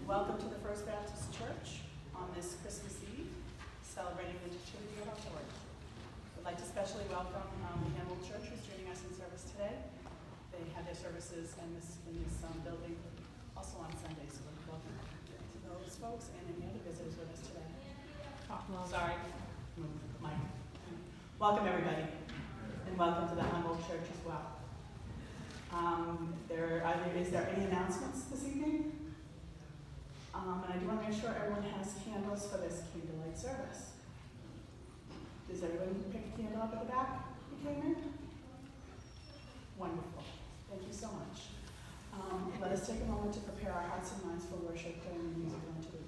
Welcome to the First Baptist Church on this Christmas Eve, celebrating the Nativity of Our Lord. I'd like to especially welcome the Hymnal Church who's joining us in service today. They have their services in this building also on Sunday, so welcome to those folks and any other visitors with us today. Sorry, Mike. Welcome everybody, and welcome to the Hymnal Church as well. Is there any announcements this evening? And I do want to make sure everyone has candles for this CandleLight service. Does everyone pick a candle up at the back you came in? Wonderful. Thank you so much. Let us take a moment to prepare our hearts and minds for worship during the musical interlude.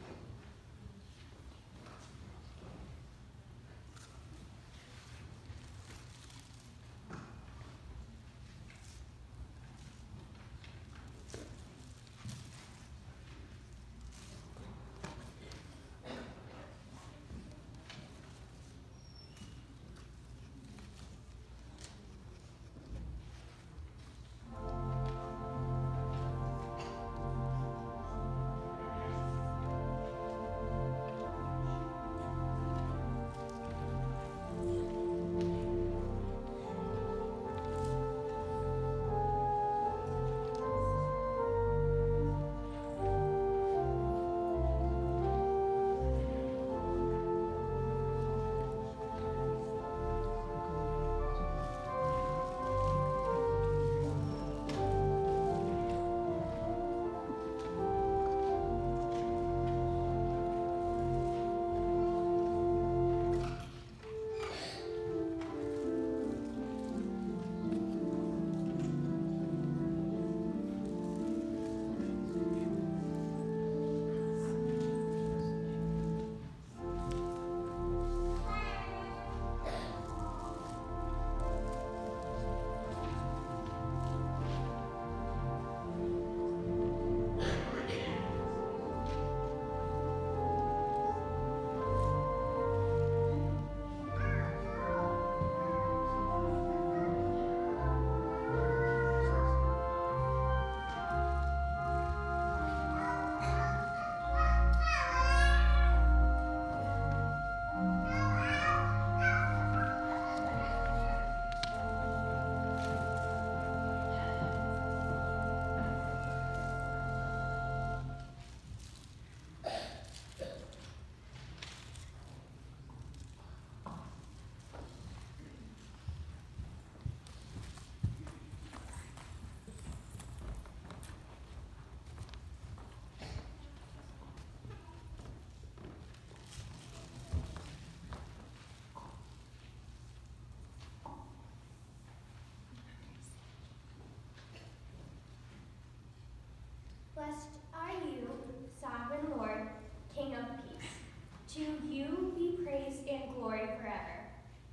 Blessed are you, sovereign Lord, King of peace. To you be praise and glory forever.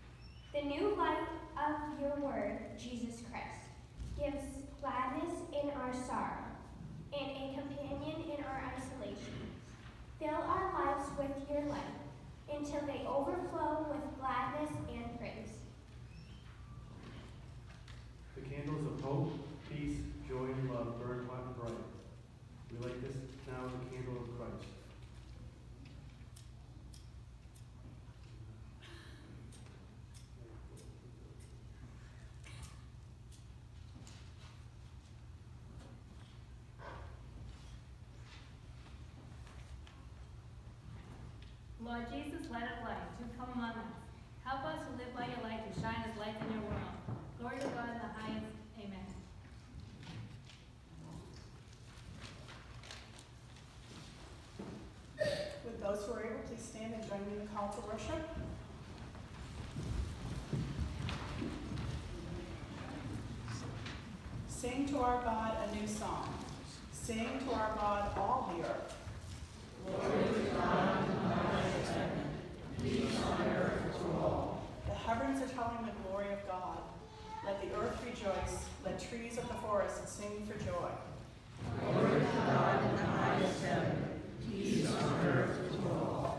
The new light of your word, Jesus Christ, gives gladness in our sorrow and a companion in our isolation. Fill our lives with your light until they overflow with gladness and praise. The candles of hope, peace, joy, and love burn hot and bright. We light this now as the candle of Christ. Lord Jesus, light of light, do come among us. Help us to live by your light, to shine as lights in your world. Glory to God in the highest. Amen. Would those who are able please stand and join me in the call to worship? Sing to our God a new song. Sing to our God all the earth. Glory to God in the highest heaven, peace on earth to all. The heavens are telling the glory of God. Let the earth rejoice. Let trees of the forest sing for joy. Glory to God in the highest heaven, peace on earth to all.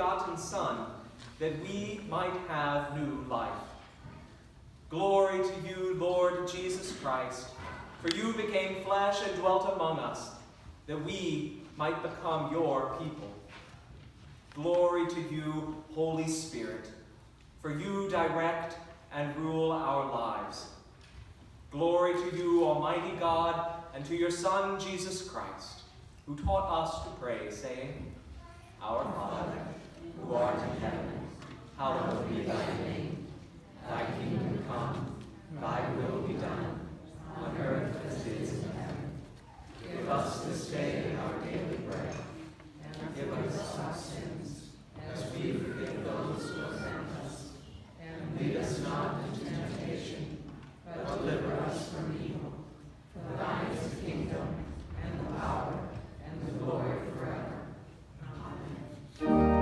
begotten Son, that we might have new life. Glory to you, Lord Jesus Christ, for you became flesh and dwelt among us, that we might become your people. Glory to you, Holy Spirit, for you direct and rule our lives. Glory to you, Almighty God, and to your Son, Jesus Christ, who taught us to pray, saying, Our Father, who art in heaven, hallowed be thy name. Thy kingdom come, thy will be done, on earth as it is in heaven. Give us this day our daily bread, and forgive us our sins, as we forgive those who offend us. And lead us not into temptation, but deliver us from evil. For thine is the kingdom, and the power, and the glory forever. Amen.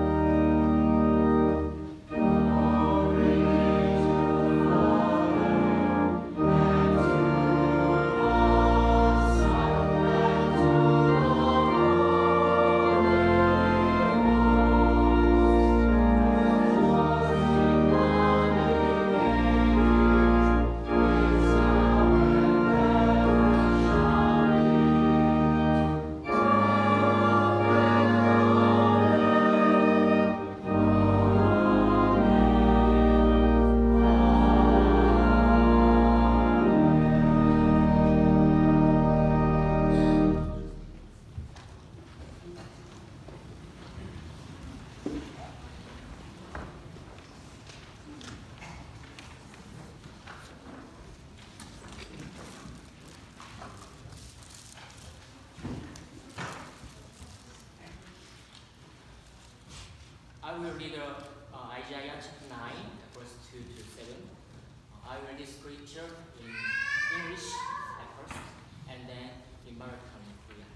I will read Isaiah chapter 9, verse 2 to 7. I will read scripture in English at first, and then in American and Korean.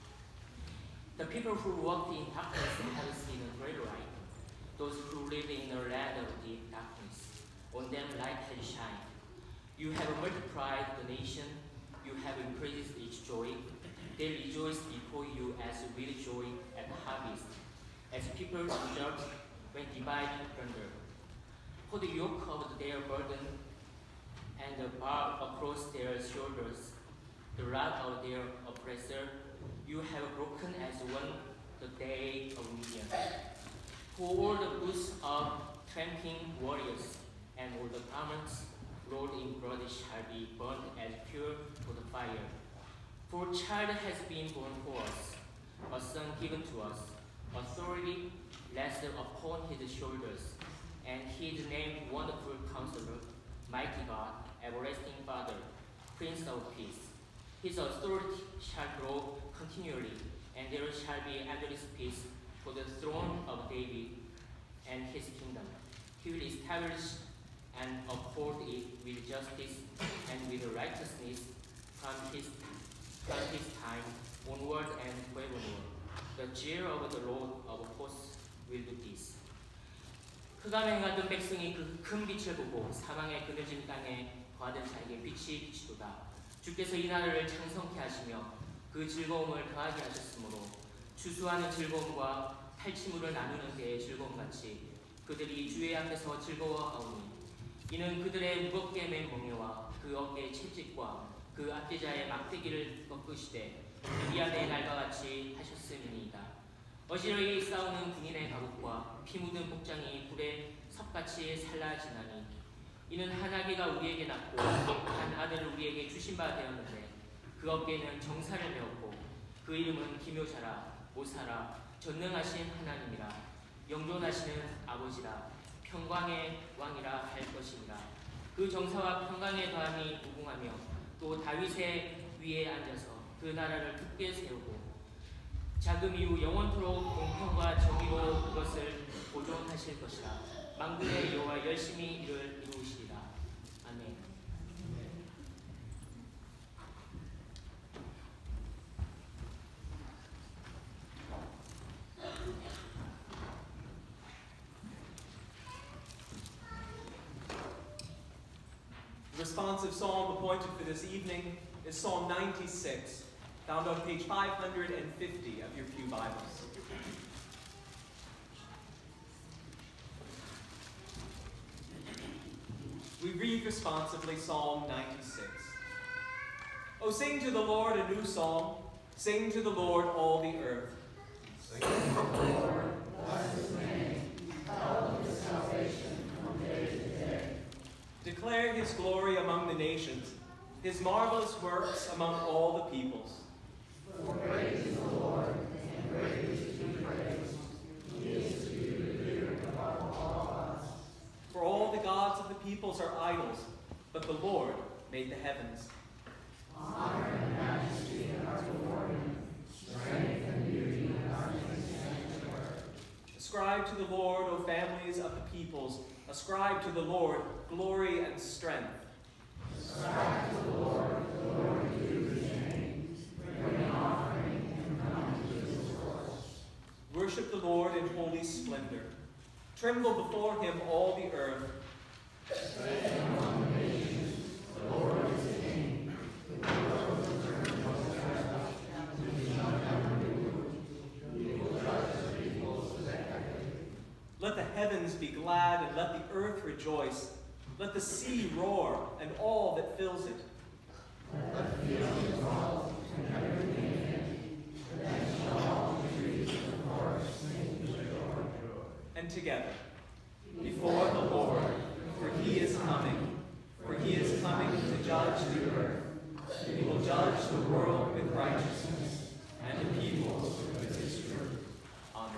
The people who walked in darkness have seen a great light. Those who live in a land of deep darkness, on them light has shined. You have multiplied the nation, you have increased its joy. They rejoice before you as with joy at harvest, as people rejoice when dividing plunder. Put the yoke of their burden and the bar across their shoulders, the rod of their oppressor, you have broken as one the day of Midian. For all the boots of tramping warriors and all the garments rolled in blood shall be burned as fuel for the fire. For a child has been born for us, a son given to us. Authority rests upon his shoulders, and he is named Wonderful Counselor, Mighty God, Everlasting Father, Prince of Peace. His authority shall grow continually, and there shall be endless peace for the throne of David and his kingdom. He will establish and uphold it with justice and with righteousness from his time onward and forevermore. The zeal of the Lord of hosts will do this. 흑암에 행하던 백성이 그 큰 빛을 보고 사망의 그늘진 땅에 거하던 자에게 빛이 비치도다. 주께서 이 나라를 창성케 하시며 그 즐거움을 더하게 하셨으므로 추수하는 즐거움과 탈취물을 나누는 데의 즐거움같이 그들이 주의 앞에서 즐거워하오니 이는 그들의 무겁게 맨 멍에와 그 어깨의 채찍과 그 압제자의 막대기를 꺾으시되 미디안의 날과 같이 하셨음이니이다. 어지러이 싸우는 군인의 갑옷과 피 묻은 복장이 불에 섭같이 살라지나니 이는 한 아기가 우리에게 낳고 한 아들을 우리에게 주신 바 되었는데 그 어깨에는 정사를 메었고 그 이름은 기묘자라 모사라 전능하신 하나님이라 영존하시는 아버지라 평강의 왕이라 할 것이니라. 그 정사와 평강의 더함이 무궁하며 또 다윗의 위에 앉아서 그 나라를 굳게 세우고 자금 이후 영원토록 공평과 정의로 그것을 보존하실 것이라. 만군의 여호와 열심히 이를 이루시리라. 아멘. The responsive psalm appointed for this evening is Psalm 96, found on page 550 of your pew Bibles. read responsively Psalm 96. Oh, sing to the Lord a new song. Sing to the Lord all the earth. Sing to the Lord, bless his name, tell of his salvation from day to day. Declare his glory among the nations, his marvelous works among all the peoples. For great is the Lord, and greatly to be praised. He is to be revered above all gods. For all the gods of the peoples are idols, but the Lord made the heavens. Honor and majesty are before him, strength and beauty are in his sanctuary. Ascribe to the Lord, O families of the peoples. Ascribe to the Lord glory and strength. Ascribe to the Lord glory due his name. Bring an offering and come to his courts. Worship the Lord in holy splendor. Tremble before him, all the earth. Say among the nations, the Lord is king. The world will turn to judge, and he shall never be moved. He will judge the peoples with equity. Let the heavens be glad, and let the earth rejoice. Let the sea roar, and all that fills it. Let the field exalt, and everything in it. Then shall all the trees of the forest sing for joy. And together, before the Lord, for he is coming. For he is coming to judge the earth. He will judge the world with righteousness, and the peoples with his truth. Amen.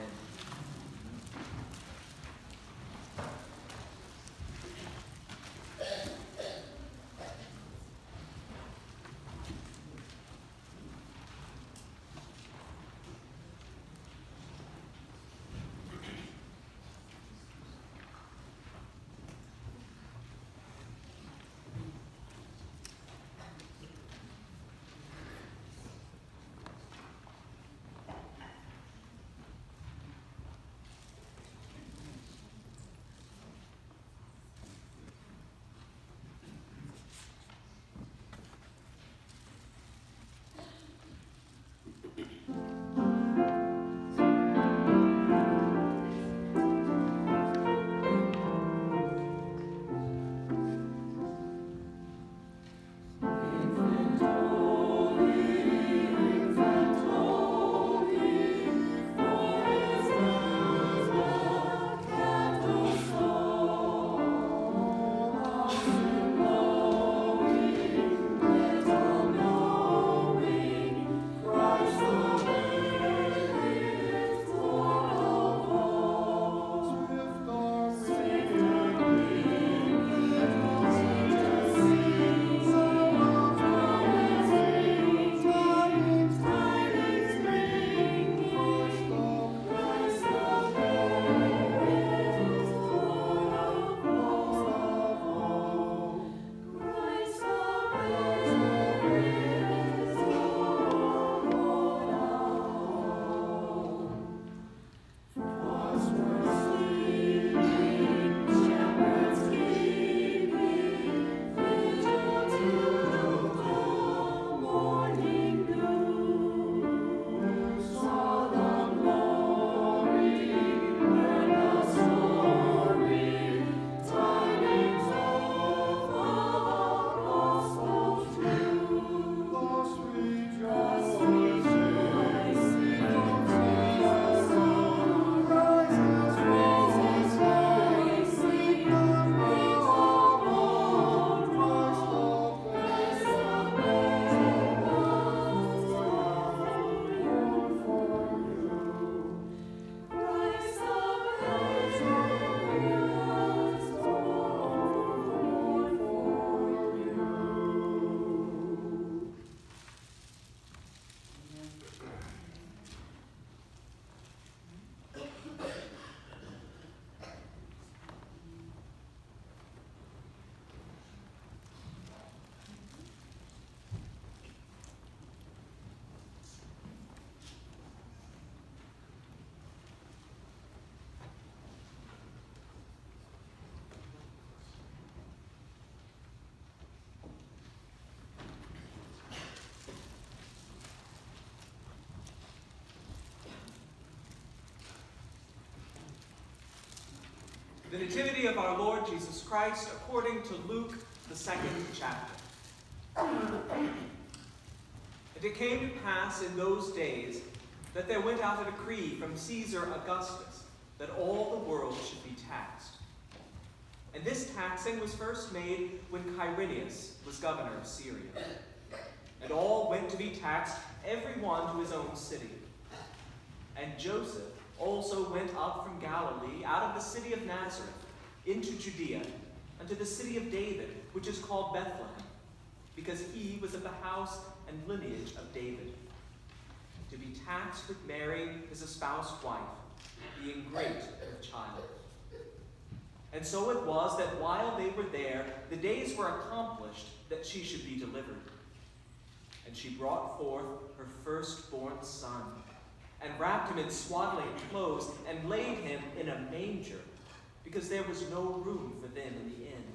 The Nativity of Our Lord Jesus Christ according to Luke, the 2nd chapter. And it came to pass in those days that there went out a decree from Caesar Augustus that all the world should be taxed. And this taxing was first made when Quirinius was governor of Syria. And all went to be taxed, every one to his own city. And Joseph also went up from Galilee, out of the city of Nazareth, into Judea, unto the city of David, which is called Bethlehem, because he was of the house and lineage of David, to be taxed with Mary, his espoused wife, being great with child. And so it was that while they were there, the days were accomplished that she should be delivered. And she brought forth her firstborn son, and wrapped him in swaddling clothes, and laid him in a manger, because there was no room for them in the inn.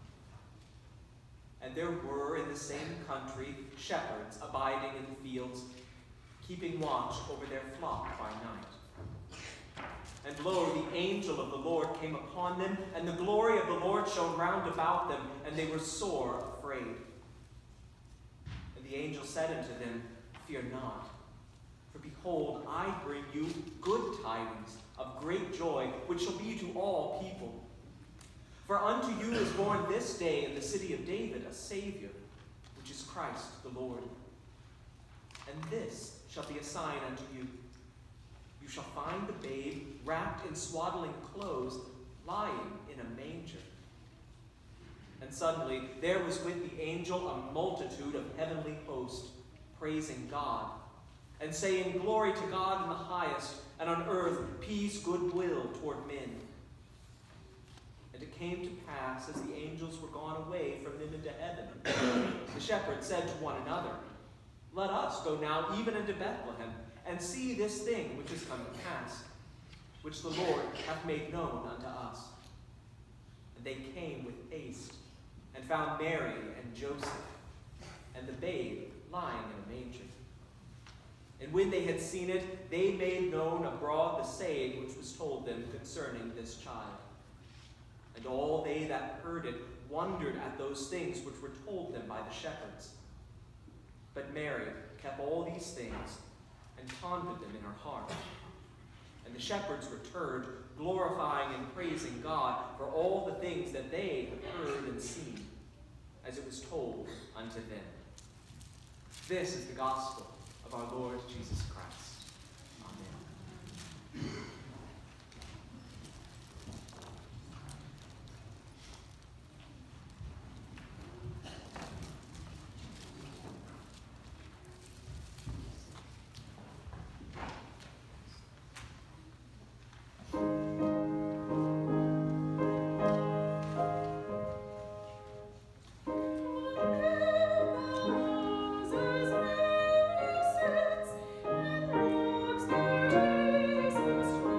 And there were in the same country shepherds abiding in the fields, keeping watch over their flock by night. And lo, the angel of the Lord came upon them, and the glory of the Lord shone round about them, and they were sore afraid. And the angel said unto them, Fear not, for behold, I bring you good tidings of great joy, which shall be to all people. For unto you is born this day in the city of David a Savior, which is Christ the Lord. And this shall be a sign unto you. You shall find the babe wrapped in swaddling clothes, lying in a manger. And suddenly there was with the angel a multitude of heavenly hosts, praising God, and saying, Glory to God in the highest, and on earth peace, goodwill toward men. And it came to pass, as the angels were gone away from them into heaven, the shepherds said to one another, Let us go now even unto Bethlehem, and see this thing which is come to pass, which the Lord hath made known unto us. And they came with haste, and found Mary and Joseph, and the babe lying in a manger. And when they had seen it, they made known abroad the saying which was told them concerning this child. And all they that heard it wondered at those things which were told them by the shepherds. But Mary kept all these things, and pondered them in her heart. And the shepherds returned, glorifying and praising God for all the things that they had heard and seen, as it was told unto them. This is the gospel of our Lord Jesus Christ. Amen. Jesus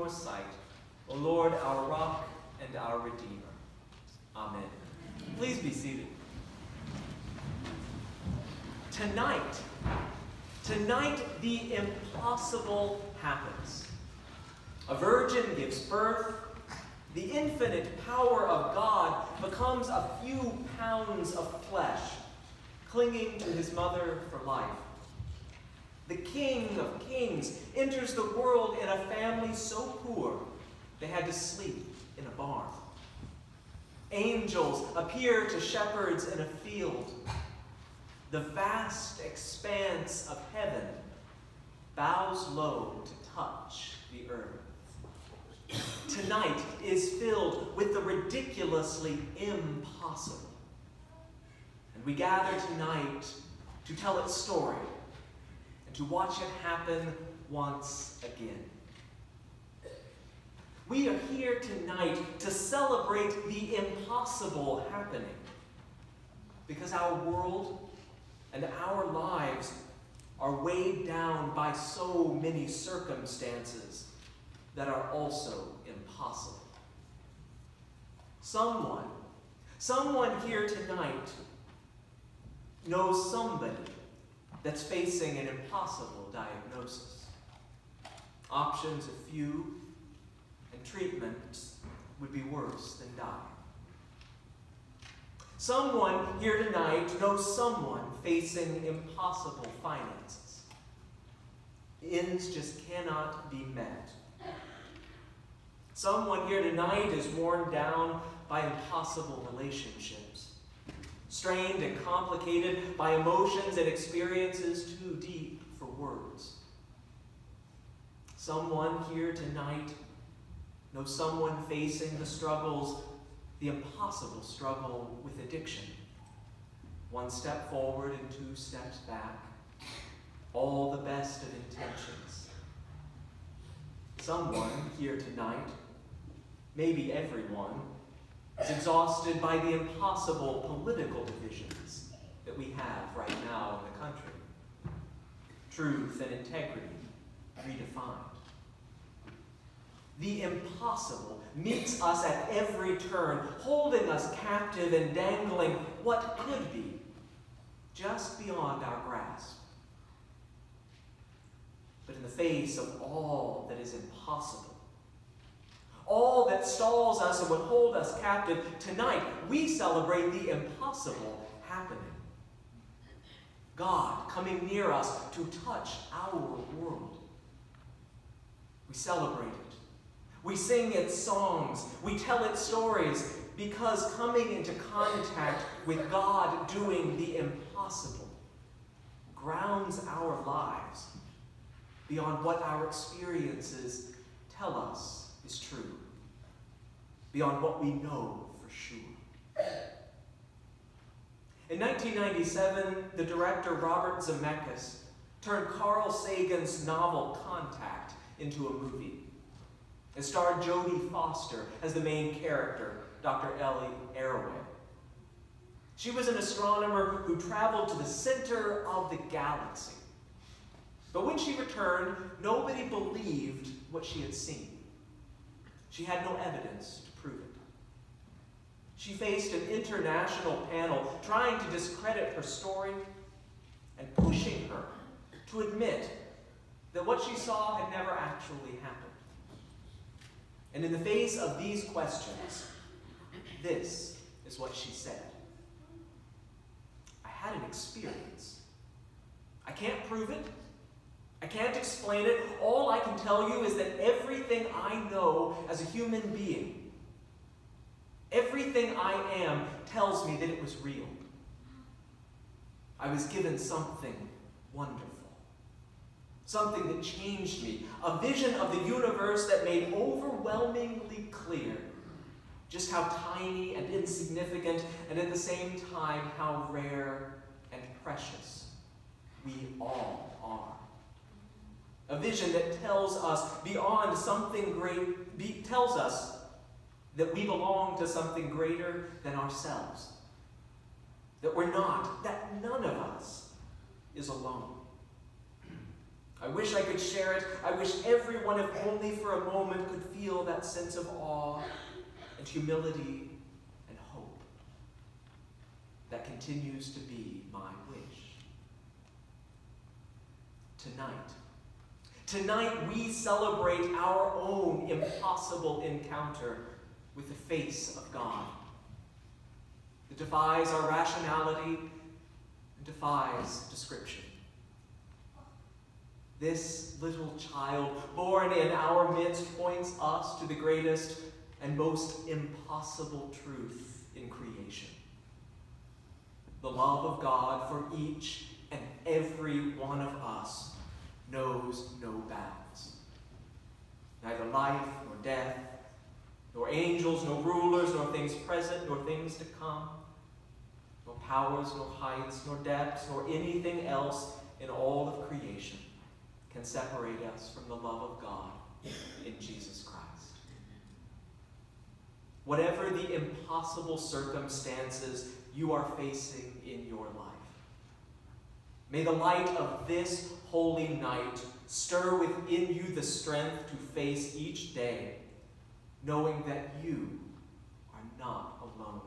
your sight, O Lord, our rock and our Redeemer. Amen. Please be seated. Tonight, the impossible happens. A virgin gives birth. The infinite power of God becomes a few pounds of flesh, clinging to his mother for life. The King of Kings enters the world in a family so poor they had to sleep in a barn. Angels appear to shepherds in a field. The vast expanse of heaven bows low to touch the earth. Tonight is filled with the ridiculously impossible. And we gather tonight to tell its story and to watch it happen once again. We are here tonight to celebrate the impossible happening because our world and our lives are weighed down by so many circumstances that are also impossible. Someone here tonight knows somebody that's facing an impossible diagnosis. Options are few, and treatments would be worse than dying. Someone here tonight knows someone facing impossible finances. Ends just cannot be met. Someone here tonight is worn down by impossible relationships, strained and complicated by emotions and experiences too deep for words. Someone here tonight knows someone facing the impossible struggle with addiction. One step forward and 2 steps back, all the best of intentions. Someone here tonight, maybe everyone, is exhausted by the impossible political divisions that we have right now in the country. Truth and integrity redefined. The impossible meets us at every turn, holding us captive and dangling what could be just beyond our grasp. But in the face of all that is impossible, all that stalls us and would hold us captive, tonight we celebrate the impossible happening. God coming near us to touch our world. We celebrate it. We sing its songs. We tell its stories because coming into contact with God doing the impossible grounds our lives beyond what our experiences tell us is true, beyond what we know for sure. In 1997, the director Robert Zemeckis turned Carl Sagan's novel Contact into a movie. It starred Jodie Foster as the main character, Dr. Ellie Arroway. She was an astronomer who traveled to the center of the galaxy. But when she returned, nobody believed what she had seen. She had no evidence to prove it. She faced an international panel trying to discredit her story and pushing her to admit that what she saw had never actually happened. And in the face of these questions, this is what she said. I had an experience. I can't prove it. I can't explain it. All I can tell you is that everything I know as a human being, everything I am, tells me that it was real. I was given something wonderful. Something that changed me. A vision of the universe that made overwhelmingly clear just how tiny and insignificant, and at the same time, how rare and precious we all are. A vision that tells us beyond something great, tells us that we belong to something greater than ourselves. That we're not, that none of us is alone. I wish I could share it. I wish everyone, if only for a moment, could feel that sense of awe and humility and hope. That continues to be my wish. Tonight we celebrate our own impossible encounter with the face of God. It defies our rationality and defies description. This little child born in our midst points us to the greatest and most impossible truth in creation. The love of God for each and every one of us knows no bounds. Neither life nor death, nor angels, nor rulers, nor things present, nor things to come, nor powers, nor heights, nor depths, nor anything else in all of creation can separate us from the love of God in Jesus Christ. Whatever the impossible circumstances you are facing in your life, may the light of this holy night stir within you the strength to face each day, knowing that you are not alone.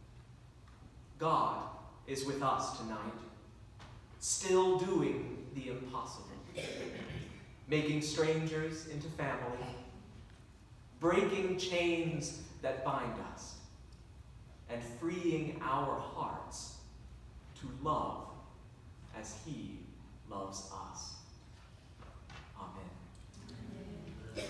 God is with us tonight, still doing the impossible, making strangers into family, breaking chains that bind us, and freeing our hearts to love as he loves us. Amen.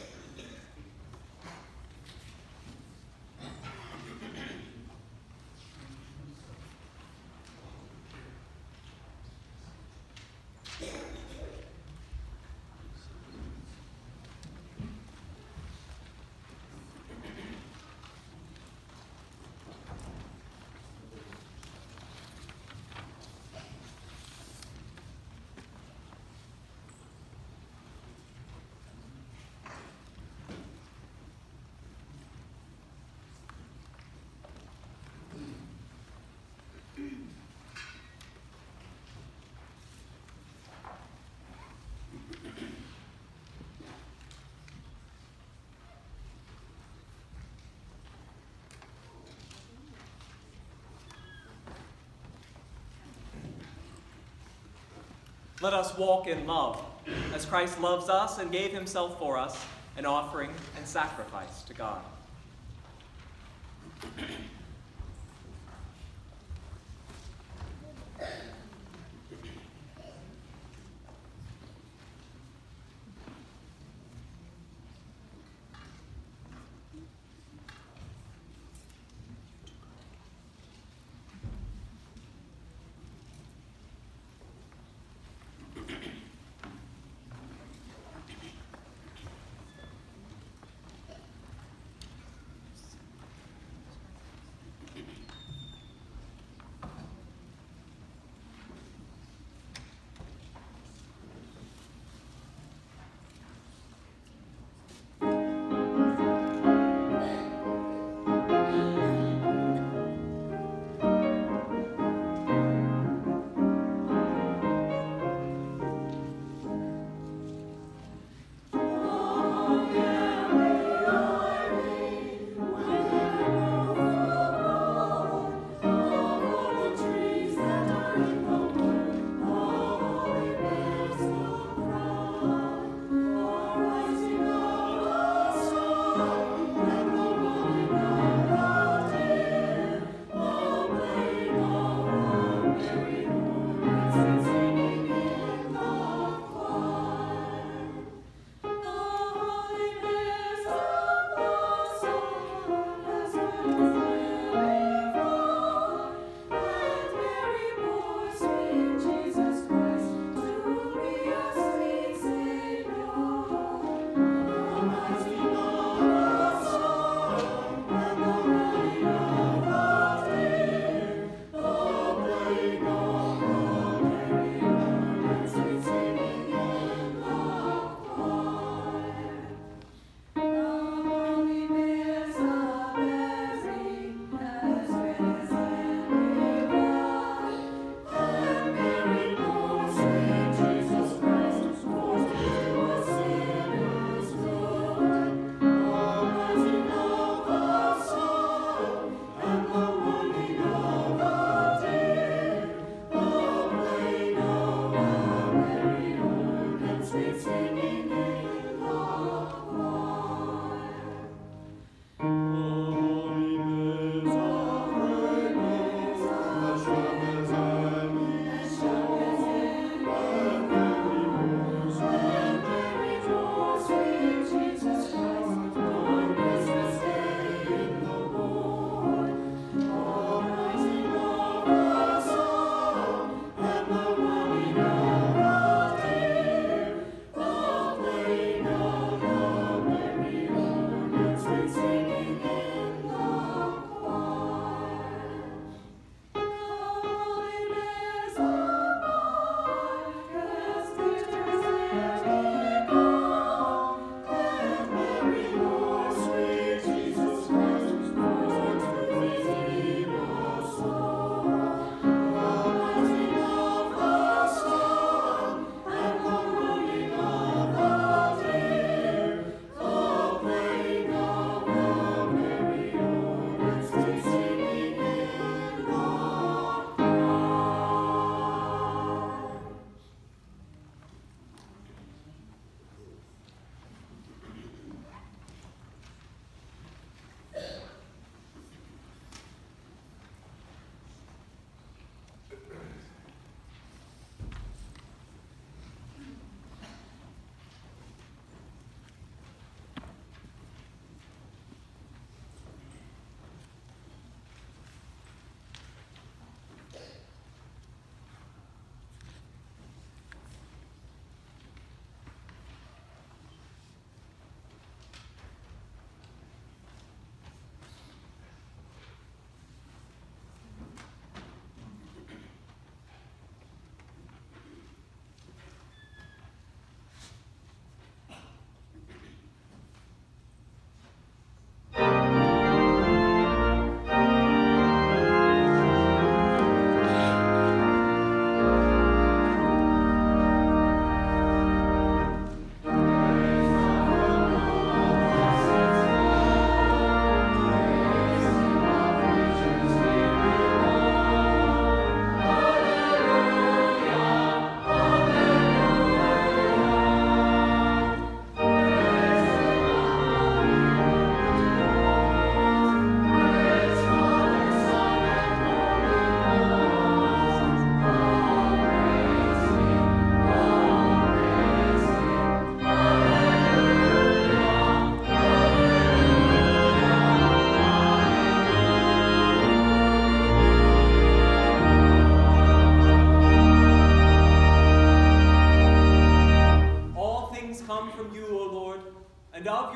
Let us walk in love, as Christ loves us and gave himself for us, an offering and sacrifice to God.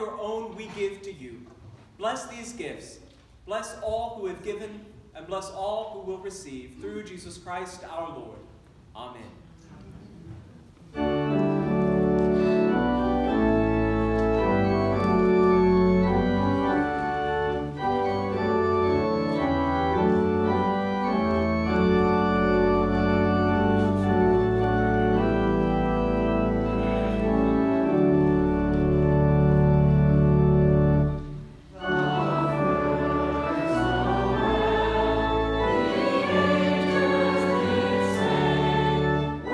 your own we give to you. Bless these gifts. Bless all who have given, and bless all who will receive, through Jesus Christ our Lord. Amen. Angels did say,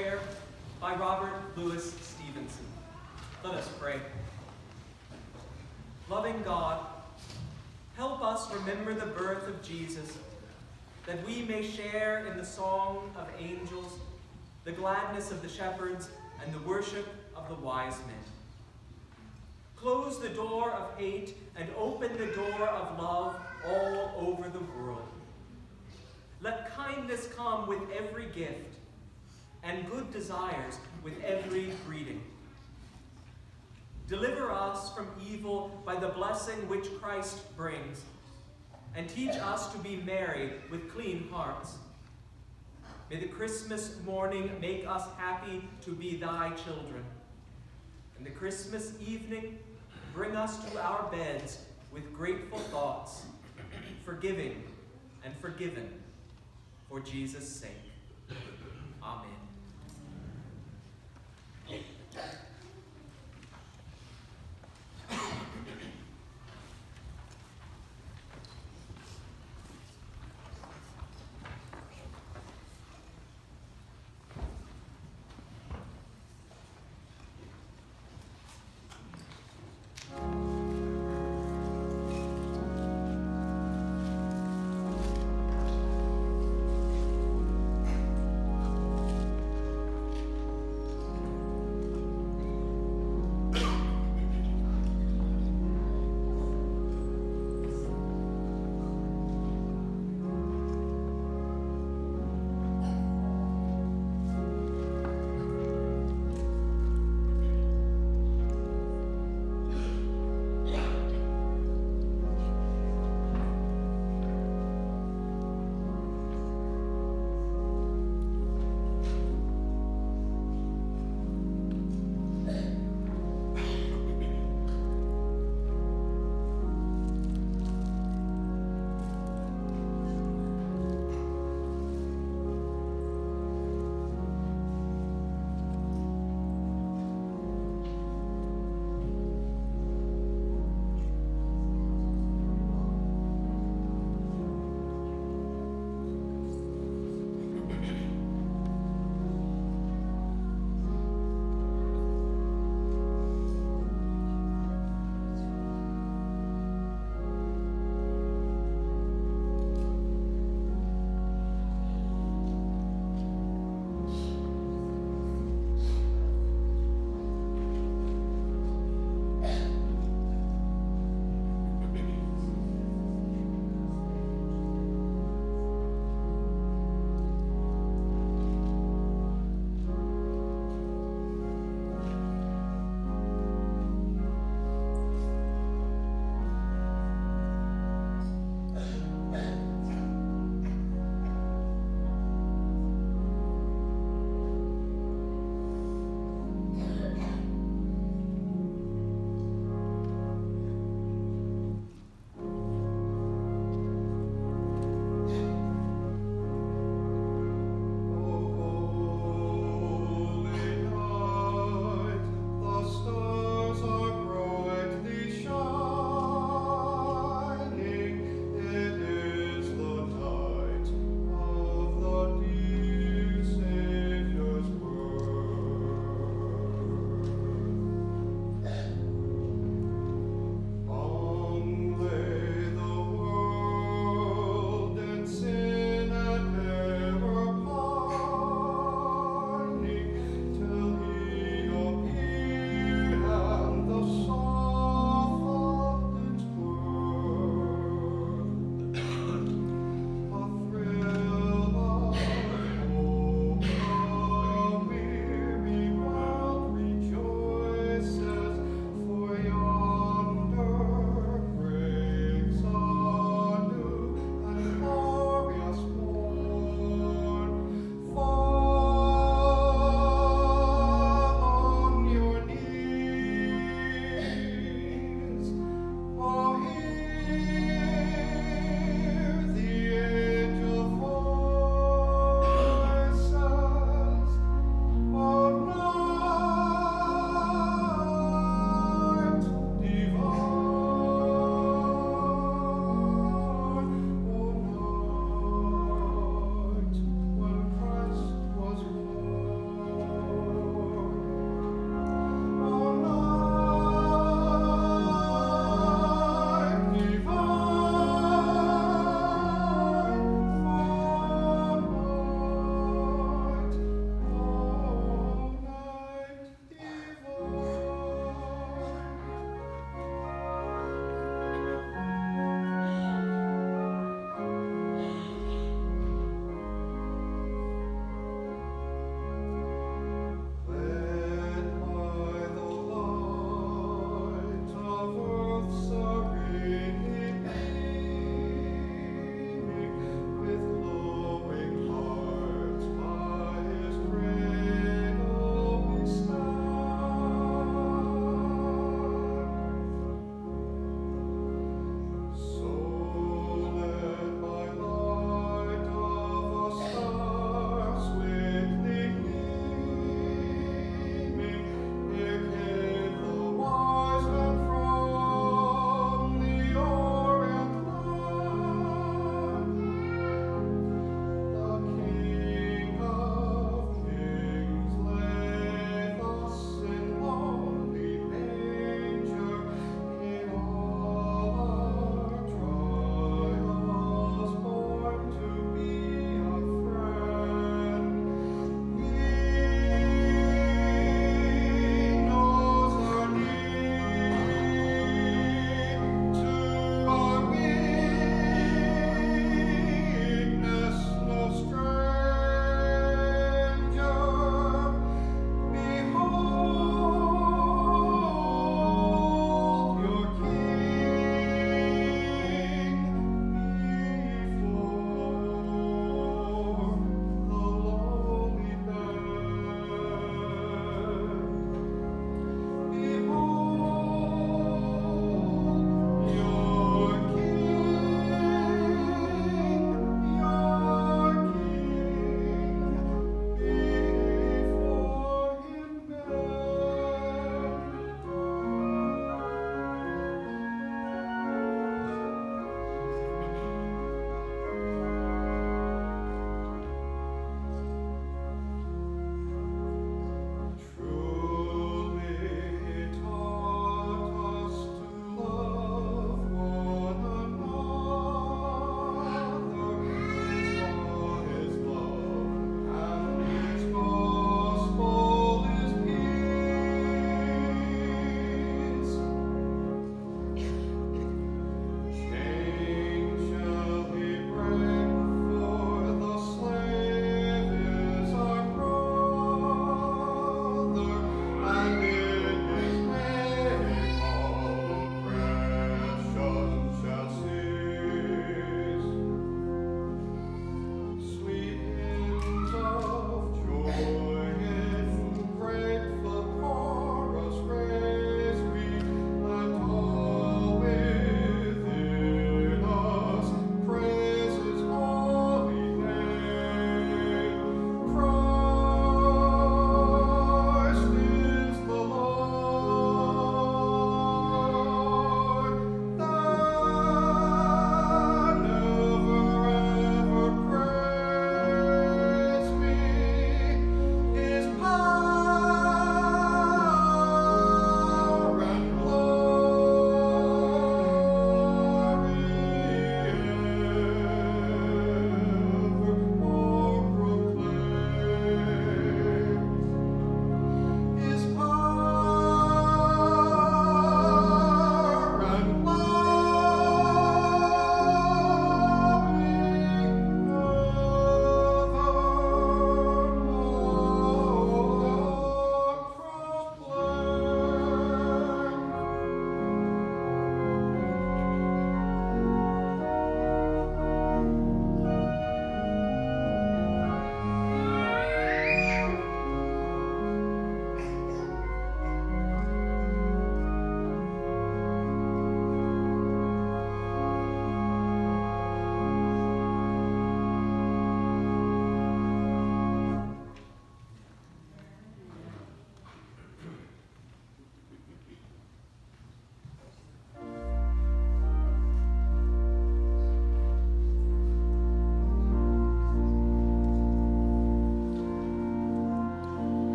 prayer by Robert Louis Stevenson. Let us pray. Loving God, help us remember the birth of Jesus, that we may share in the song of angels, the gladness of the shepherds, and the worship of the wise men. Close the door of hate and open the door of love all over the world. Let kindness come with every gift, and good desires with every greeting. Deliver us from evil by the blessing which Christ brings, and teach us to be merry with clean hearts. May the Christmas morning make us happy to be thy children, and the Christmas evening bring us to our beds with grateful thoughts, forgiving and forgiven for Jesus' sake. Amen.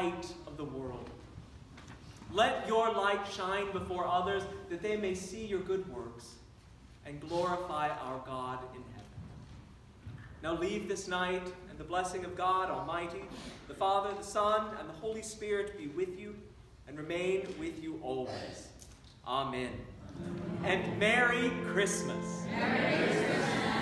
light of the world. Let your light shine before others, that they may see your good works and glorify our God in heaven. Now leave this night, and the blessing of God Almighty, the Father, the Son, and the Holy Spirit be with you and remain with you always. Amen. And Merry Christmas. Merry Christmas.